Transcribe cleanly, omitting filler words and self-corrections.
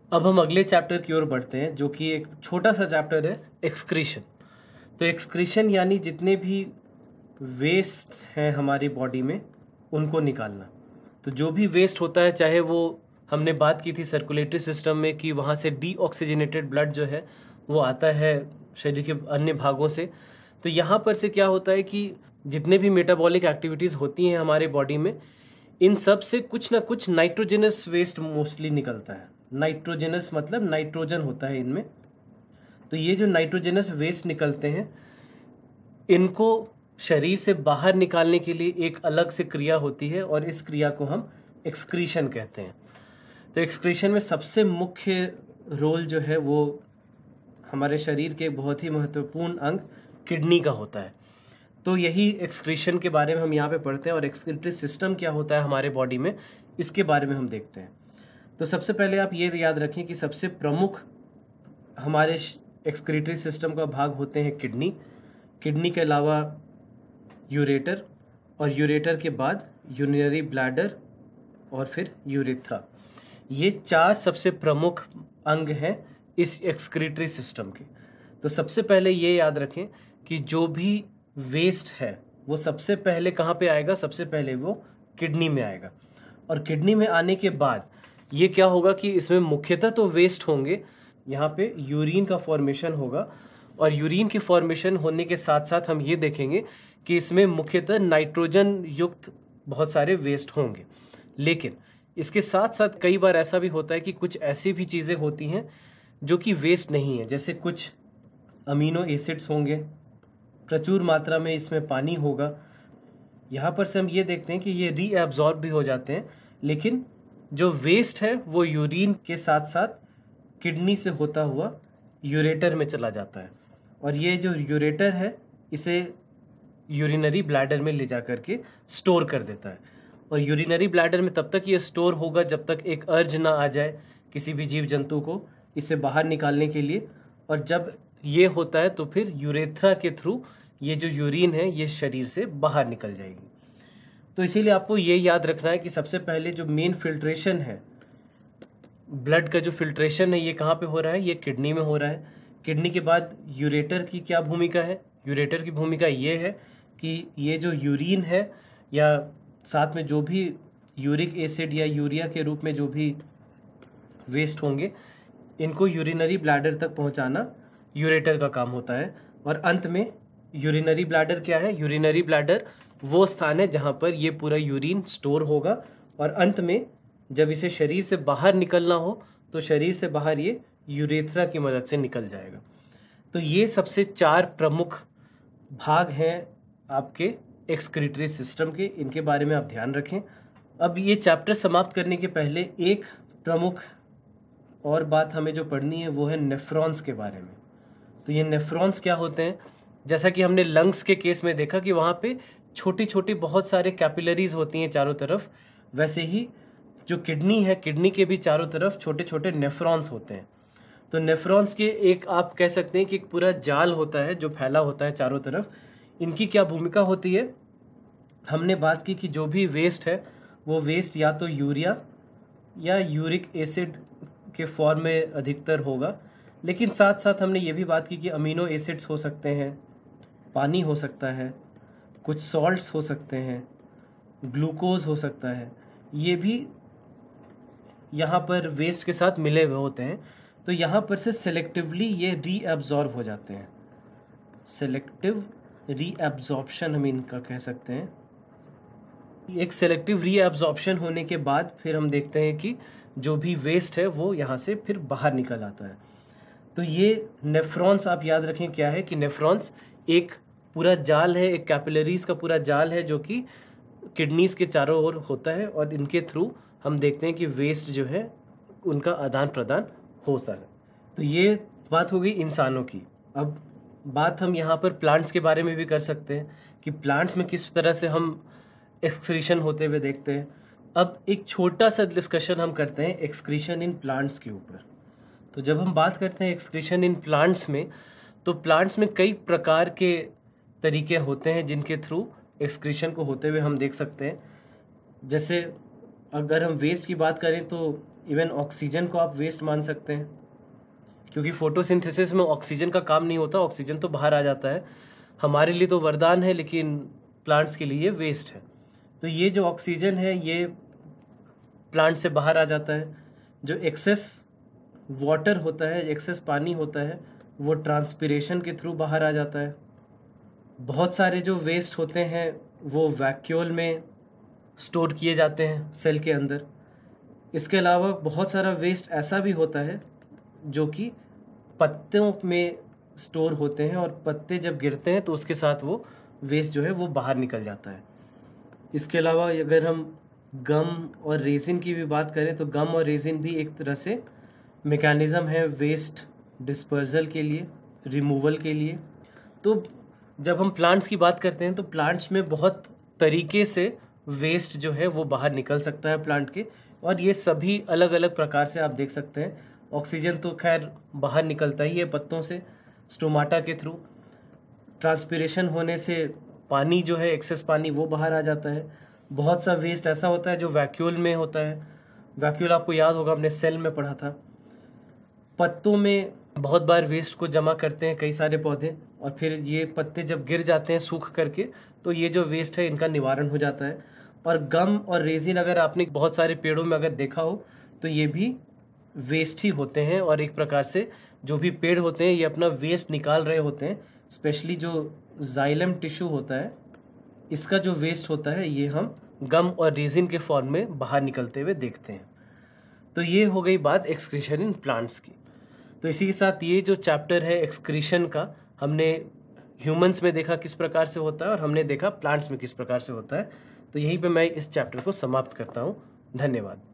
अब हम अगले चैप्टर की ओर बढ़ते हैं, जो कि एक छोटा सा चैप्टर है, एक्सक्रीशन। तो एक्सक्रीशन यानी जितने भी वेस्ट हैं हमारी बॉडी में उनको निकालना। तो जो भी वेस्ट होता है, चाहे वो हमने बात की थी सर्कुलेटरी सिस्टम में कि वहाँ से डीऑक्सीजनेटेड ब्लड जो है वो आता है शरीर के अन्य भागों से, तो यहाँ पर से क्या होता है कि जितने भी मेटाबॉलिक एक्टिविटीज़ होती हैं हमारे बॉडी में, इन सब से कुछ ना कुछ नाइट्रोजनस वेस्ट मोस्टली निकलता है। नाइट्रोजनस मतलब नाइट्रोजन होता है इनमें। तो ये जो नाइट्रोजनस वेस्ट निकलते हैं, इनको शरीर से बाहर निकालने के लिए एक अलग से क्रिया होती है और इस क्रिया को हम एक्सक्रीशन कहते हैं। तो एक्सक्रीशन में सबसे मुख्य रोल जो है वो हमारे शरीर के बहुत ही महत्वपूर्ण अंग किडनी का होता है। तो यही एक्सक्रीशन के बारे में हम यहाँ पे पढ़ते हैं और एक्सक्रीटरी सिस्टम क्या होता है हमारे बॉडी में, इसके बारे में हम देखते हैं। तो सबसे पहले आप ये याद रखें कि सबसे प्रमुख हमारे एक्सक्रीटरी सिस्टम का भाग होते हैं किडनी। किडनी के अलावा यूरेटर, और यूरेटर के बाद यूरिनरी ब्लैडर और फिर यूरेथ्रा। ये 4 सबसे प्रमुख अंग हैं इस एक्सक्रीटरी सिस्टम के। तो सबसे पहले ये याद रखें कि जो भी वेस्ट है वो सबसे पहले कहाँ पे आएगा, सबसे पहले वो किडनी में आएगा। और किडनी में आने के बाद ये क्या होगा कि इसमें मुख्यतः तो वेस्ट होंगे, यहाँ पे यूरिन का फॉर्मेशन होगा, और यूरिन के फॉर्मेशन होने के साथ साथ हम ये देखेंगे कि इसमें मुख्यतः नाइट्रोजन युक्त बहुत सारे वेस्ट होंगे। लेकिन इसके साथ साथ कई बार ऐसा भी होता है कि कुछ ऐसी भी चीज़ें होती हैं जो कि वेस्ट नहीं है, जैसे कुछ अमीनो एसिड्स होंगे, प्रचुर मात्रा में इसमें पानी होगा। यहाँ पर से हम ये देखते हैं कि ये रीएब्जॉर्ब भी हो जाते हैं, लेकिन जो वेस्ट है वो यूरिन के साथ साथ किडनी से होता हुआ यूरेटर में चला जाता है, और ये जो यूरेटर है इसे यूरिनरी ब्लैडर में ले जा करके स्टोर कर देता है। और यूरिनरी ब्लैडर में तब तक ये स्टोर होगा जब तक एक अर्ज ना आ जाए किसी भी जीव जंतु को इसे बाहर निकालने के लिए, और जब ये होता है तो फिर यूरेथ्रा के थ्रू ये जो यूरिन है ये शरीर से बाहर निकल जाएगी। तो इसीलिए आपको ये याद रखना है कि सबसे पहले जो मेन फिल्ट्रेशन है, ब्लड का जो फिल्ट्रेशन है, ये कहाँ पे हो रहा है, ये किडनी में हो रहा है। किडनी के बाद यूरेटर की क्या भूमिका है, यूरेटर की भूमिका ये है कि ये जो यूरिन है या साथ में जो भी यूरिक एसिड या यूरिया के रूप में जो भी वेस्ट होंगे, इनको यूरिनरी ब्लैडर तक पहुंचाना यूरेटर का काम होता है। और अंत में यूरिनरी ब्लैडर क्या है, यूरिनरी ब्लैडर वो स्थान है जहां पर ये पूरा यूरिन स्टोर होगा, और अंत में जब इसे शरीर से बाहर निकलना हो तो शरीर से बाहर ये यूरेथ्रा की मदद से निकल जाएगा। तो ये सबसे 4 प्रमुख भाग हैं आपके एक्सक्रीटरी सिस्टम के, इनके बारे में आप ध्यान रखें। अब ये चैप्टर समाप्त करने के पहले एक प्रमुख और बात हमें जो पढ़नी है वो है नेफ्रॉन्स के बारे में। तो ये नेफ्रॉन्स क्या होते हैं, जैसा कि हमने लंग्स के केस में देखा कि वहाँ पे छोटी छोटी बहुत सारे कैपिलरीज होती हैं चारों तरफ, वैसे ही जो किडनी है, किडनी के भी चारों तरफ छोटे छोटे नेफ्रॉन्स होते हैं। तो नेफ्रॉन्स के एक आप कह सकते हैं कि एक पूरा जाल होता है जो फैला होता है चारों तरफ। इनकी क्या भूमिका होती है, हमने बात की कि जो भी वेस्ट है वो वेस्ट या तो यूरिया या यूरिक एसिड के फॉर्म में अधिकतर होगा, लेकिन साथ साथ हमने ये भी बात की कि अमीनो एसिड्स हो सकते हैं, पानी हो सकता है, कुछ सॉल्ट्स हो सकते हैं, ग्लूकोज हो सकता है, ये भी यहाँ पर वेस्ट के साथ मिले हुए होते हैं। तो यहाँ पर से सेलेक्टिवली ये रीअब्जॉर्ब हो जाते हैं, सेलेक्टिव रीअब्जॉर्प्शन हम इनका कह सकते हैं। एक सेलेक्टिव रीअब्जॉर्प्शन होने के बाद फिर हम देखते हैं कि जो भी वेस्ट है वो यहाँ से फिर बाहर निकल आता है। तो ये नेफ्रॉन्स आप याद रखें क्या है कि नेफ्रॉन्स एक पूरा जाल है, एक कैपिलरीज का पूरा जाल है जो कि किडनीज के चारों ओर होता है, और इनके थ्रू हम देखते हैं कि वेस्ट जो है उनका आदान प्रदान हो सकता है। तो ये बात हो गई इंसानों की। अब बात हम यहाँ पर प्लांट्स के बारे में भी कर सकते हैं कि प्लांट्स में किस तरह से हम एक्सक्रीशन होते हुए देखते हैं। अब एक छोटा सा डिस्कशन हम करते हैं एक्सक्रीशन इन प्लांट्स के ऊपर। तो जब हम बात करते हैं एक्सक्रीशन इन प्लांट्स में, तो प्लांट्स में कई प्रकार के तरीके होते हैं जिनके थ्रू एक्सक्रीशन को होते हुए हम देख सकते हैं। जैसे अगर हम वेस्ट की बात करें तो इवन ऑक्सीजन को आप वेस्ट मान सकते हैं, क्योंकि फोटोसिंथेसिस में ऑक्सीजन का काम नहीं होता, ऑक्सीजन तो बाहर आ जाता है। हमारे लिए तो वरदान है, लेकिन प्लांट्स के लिए वेस्ट है। तो ये जो ऑक्सीजन है ये प्लांट से बाहर आ जाता है। जो एक्सेस वाटर होता है, एक्सेस पानी होता है, वो ट्रांसपिरेशन के थ्रू बाहर आ जाता है। बहुत सारे जो वेस्ट होते हैं वो वैक्यूल में स्टोर किए जाते हैं सेल के अंदर। इसके अलावा बहुत सारा वेस्ट ऐसा भी होता है जो कि पत्तों में स्टोर होते हैं, और पत्ते जब गिरते हैं तो उसके साथ वो वेस्ट जो है वो बाहर निकल जाता है। इसके अलावा अगर हम गम और रेजिन की भी बात करें तो गम और रेजिन भी एक तरह से मैकेनिज़्म है वेस्ट डिस्पर्जल के लिए, रिमूवल के लिए। तो जब हम प्लांट्स की बात करते हैं तो प्लांट्स में बहुत तरीके से वेस्ट जो है वो बाहर निकल सकता है प्लांट के, और ये सभी अलग अलग प्रकार से आप देख सकते हैं। ऑक्सीजन तो खैर बाहर निकलता ही है पत्तों से स्टोमाटा के थ्रू। ट्रांसपिरेशन होने से पानी जो है, एक्सेस पानी, वो बाहर आ जाता है। बहुत सा वेस्ट ऐसा होता है जो वैक्यूल में होता है। वैक्यूल आपको याद होगा, हमने सेल में पढ़ा था। पत्तों में बहुत बार वेस्ट को जमा करते हैं कई सारे पौधे, और फिर ये पत्ते जब गिर जाते हैं सूख करके तो ये जो वेस्ट है इनका निवारण हो जाता है। और गम और रेजिन अगर आपने बहुत सारे पेड़ों में अगर देखा हो तो ये भी वेस्ट ही होते हैं, और एक प्रकार से जो भी पेड़ होते हैं ये अपना वेस्ट निकाल रहे होते हैं। स्पेशली जो जाइलम टिश्यू होता है, इसका जो वेस्ट होता है ये हम गम और रेजिन के फॉर्म में बाहर निकलते हुए देखते हैं। तो ये हो गई बात एक्सक्रीशन इन प्लांट्स की। तो इसी के साथ ये जो चैप्टर है एक्सक्रीशन का, हमने ह्यूमंस में देखा किस प्रकार से होता है और हमने देखा प्लांट्स में किस प्रकार से होता है। तो यहीं पे मैं इस चैप्टर को समाप्त करता हूँ। धन्यवाद।